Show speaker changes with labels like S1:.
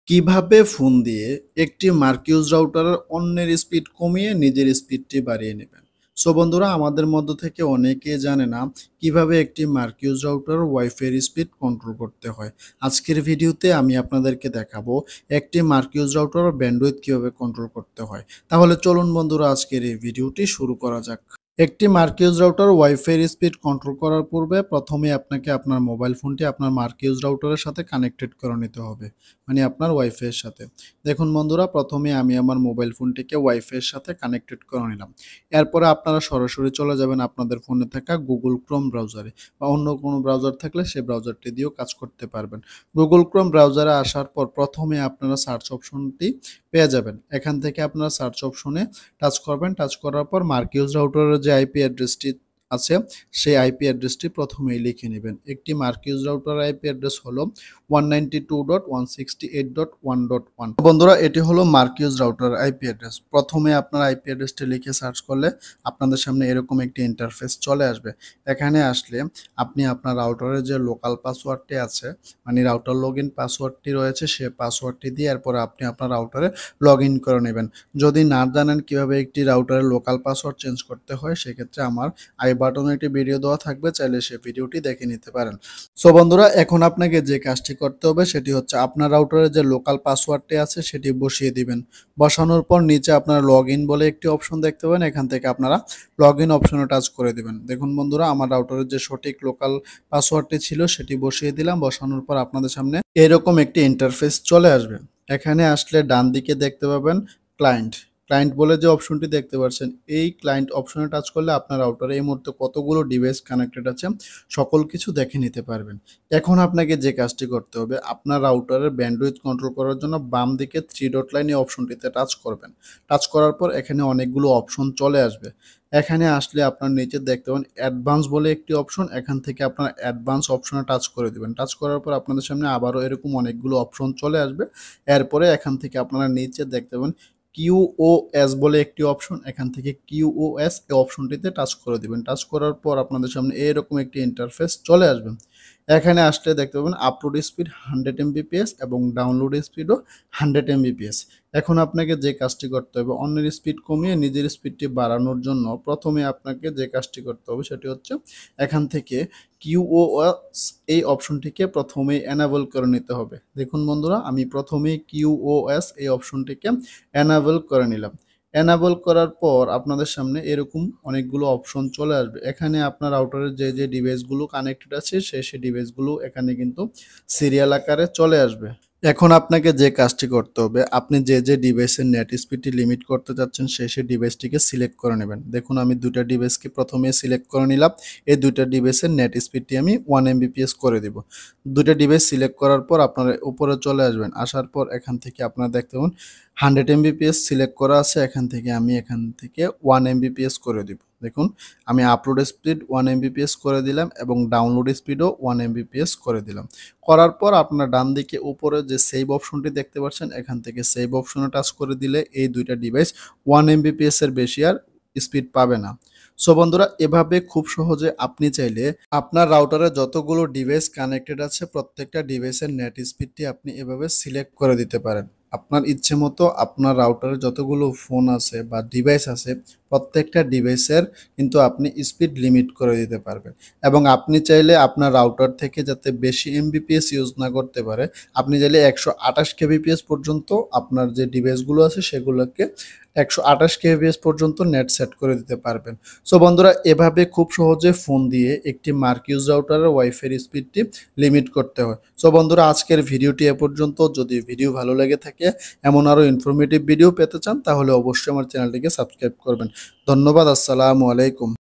S1: কিভাবে ফোন দিয়ে একটি মার্কিউজ রাউটারের অন্যের স্পিড কমিয়ে নিজের স্পিডটি বাড়িয়ে নেবেন। সো বন্ধুরা, আমাদের মধ্য থেকে অনেকেই জানে না কিভাবে একটি মার্কিউজ রাউটার ওয়াইফাই এর স্পিড কন্ট্রোল করতে হয়। আজকের ভিডিওতে আমি আপনাদেরকে দেখাবো একটি মার্কিউজ রাউটার ব্যান্ডউইথ কিভাবে কন্ট্রোল করতে হয়। তাহলে চলুন বন্ধুরা, আজকের এই ভিডিওটি শুরু করা যাক। একটি মার্কিউজ রাউটার ওয়াইফাই এর স্পিড কন্ট্রোল করার পূর্বে প্রথমে আপনাকে আপনার মোবাইল ফোনটি আপনার মার্কিউজ রাউটারের সাথে কানেক্টেড করে নিতে হবে, মানে আপনার ওয়াইফাই এর সাথে। দেখুন বন্ধুরা, প্রথমে আমি আমার মোবাইল ফোনটিকে ওয়াইফাই এর সাথে কানেক্টেড করে নিলাম। এরপরে আপনারা সরাসরি চলে যাবেন আপনাদের ফোনে থাকা গুগল ক্রোম ব্রাউজারে, বা অন্য কোনো ব্রাউজার থাকলে সেই ব্রাউজারটি দিয়েও কাজ করতে পারবেন। গুগল ক্রোম ব্রাউজারে আসার পর প্রথমে আপনারা সার্চ অপশনটি পেয়ে যাবেন। এখান থেকে আপনারা সার্চ অপশনে টাচ করবেন। টাচ করার পর মার্কিউজ রাউটারের যে আইপি অ্যাড্রেসটি আছে সেই আইপি অ্যাড্রেসটি প্রথমেই লিখে নেবেন। একটি মার্কিউজ রাউটার আইপি অ্যাড্রেস হলো 192.168.1.1। বন্ধুরা, এটি হলো মার্কিউজ রাউটার আইপি অ্যাড্রেস। প্রথমে আপনার আইপি অ্যাড্রেসটি লিখে সার্চ করলে আপনাদের সামনে এরকম একটি ইন্টারফেস চলে আসবে। এখানে আসলে আপনি আপনার রাউটারের যে লোকাল পাসওয়ার্ডটি আছে, মানে রাউটার লগইন পাসওয়ার্ডটি রয়েছে, সেই পাসওয়ার্ডটি দিয়ে এরপরে আপনি আপনার রাউটারে লগ ইন করে নেবেন। যদি না জানেন কিভাবে একটি রাউটারের লোকাল পাসওয়ার্ড চেঞ্জ করতে হয়, সেক্ষেত্রে আমার আই বাটনে একটি ভিডিও দেওয়া থাকবে, চাইলে সেই ভিডিওটি দেখে নিতে পারেন। সো বন্ধুরা, এখন আপনাকে যে কাজটি করতে হবে সেটি হচ্ছে আপনার রাউটারের যে লোকাল পাসওয়ার্ডটি আছে সেটি বসিয়ে দিবেন। বসানোর পর নিচে আপনারা লগ ইন বলে একটি অপশন দেখতে পাবেন, এখান থেকে আপনারা লগ ইন অপশনে টাচ করে দিবেন। দেখুন বন্ধুরা, আমার রাউটারের যে সঠিক লোকাল পাসওয়ার্ডটি ছিল সেটি বসিয়ে দিলাম। বসানোর পর আপনাদের সামনে এরকম একটি ইন্টারফেস চলে আসবে। এখানে আসলে ডান দিকে দেখতে পাবেন ক্লায়েন্ট। ক্লায়েন্ট বলে যে অপশনটি দেখতে পাচ্ছেন, এই ক্লায়েন্ট অপশনে টাচ করলে আপনার রাউটারে এই মুহূর্তে কতগুলো ডিভাইস কানেক্টেড আছে সকল কিছু দেখে নিতে পারবেন। এখন আপনাকে যে কাজটি করতে হবে, আপনার রাউটারের ব্যান্ডউইথ কন্ট্রোল করার জন্য বাম দিকে 3 ডট লাইন এই অপশনটিতে টাচ করবেন। টাচ করার পর এখানে অনেকগুলো অপশন চলে আসবে। এখানে আসলে আপনার নিচে দেখতে পাবেন অ্যাডভান্স বলে একটি অপশন, এখান থেকে আপনার অ্যাডভান্স অপশনে টাচ করে দিবেন। টাচ করার পর আপনাদের সামনে আবারও এরকম অনেকগুলো অপশন চলে আসবে। এরপরে এখান থেকে আপনারা নিচে দেখতে পাবেন কিউওএস বলে একটি অপশন, এখান থেকে কিউওএস এই অপশনটিতে টাচ করে দিবেন। টাচ করার পর আপনাদের সামনে এরকম একটি ইন্টারফেস চলে আসবে। এখানে আসলে দেখতে পাবেন আপলোড স্পিড 100 এমবিপিএস এবং ডাউনলোড স্পিডও 100 এমবিপিএস। এখন আপনাকে যে কাজটি করতে হবে, অন্যের স্পিড কমিয়ে নিজের স্পিডটি বাড়ানোর জন্য প্রথমে আপনাকে যে কাজটি করতে হবে সেটি হচ্ছে এখান থেকে কিউওএস এই অপশনটিকে প্রথমেই এনাবল করে নিতে হবে। দেখুন বন্ধুরা, আমি প্রথমেই কিউওএস এই অপশনটিকে এনাবল করে নিলাম। এনাবল করার পর আপনাদের সামনে এরকম অনেকগুলো অপশন চলে আসবে। এখানে আপনার রাউটারের যে ডিভাইসগুলো কানেক্টেড আছে সেই ডিভাইসগুলো এখানে কিন্তু সিরিয়াল আকারে চলে আসবে। এখন আপনাকে যে কাজটি করতে হবে, আপনি যে ডিভাইসের নেট স্পিডটি লিমিট করতে চাচ্ছেন সেই ডিভাইসটিকে সিলেক্ট করে নেবেন। দেখুন, আমি দুইটা ডিভাইসকে প্রথমে সিলেক্ট করে নিলাম। এই দুইটা ডিভাইসের নেট স্পিডটি আমি 1 এমবিপিএস করে দিব। দুইটা ডিভাইস সিলেক্ট করার পর আপনারা উপরে চলে আসবেন। আসার পর এখান থেকে আপনারা দেখতে পাবেন 100 এমবিপিএস সিলেক্ট করা আছে, এখান থেকে 1 এমবিপিএস করে দিব। দেখুন, আমি আপলোড স্পিড 1 এমবিপিএস করে দিলাম এবং ডাউনলোড স্পিডও 1 এমবিপিএস করে দিলাম। করার পর আপনার ডান দিকে উপরে যে সেভ অপশনটি দেখতে পাচ্ছেন, এখান থেকে সেভ অপশনে টাচ করে দিলে এই দুইটা ডিভাইস 1 এমবিপিএস এর বেশি আর স্পিড পাবে না। সো বন্ধুরা, এভাবে খুব সহজে আপনি চাইলে আপনার রাউটারে যতগুলো ডিভাইস কানেক্টেড আছে প্রত্যেকটা ডিভাইসের নেট স্পিডটি আপনি এভাবে সিলেক্ট করে দিতে পারেন। আপনার ইচ্ছে মতো আপনার রাউটারে যতগুলো ফোন আছে বা ডিভাইস আছে প্রত্যেকটা ডিভাইসের কিন্তু আপনি স্পিড লিমিট করে দিতে পারবেন। এবং আপনি চাইলে আপনার রাউটার থেকে যাতে বেশি এমবিপিএস ইউজ না করতে পারে, আপনি চাইলে 128 কেবিপিএস পর্যন্ত আপনার যে ডিভাইসগুলো আছে সেগুলোকে 128 কেবিপিএস পর্যন্ত নেট সেট করে দিতে পারবেন। সো বন্ধুরা, এভাবে খুব সহজে ফোন দিয়ে একটি মার্কিউজ রাউটারের ওয়াইফাই স্পিডটি লিমিট করতে হয়। সো বন্ধুরা, আজকের ভিডিওটি এ পর্যন্ত। যদি ভিডিও ভালো লেগে থাকে, এমন আরও ইনফরমেটিভ ভিডিও পেতে চান, তাহলে অবশ্যই আমার চ্যানেলটিকে সাবস্ক্রাইব করবেন। ধন্যবাদ। আসসালামু আলাইকুম।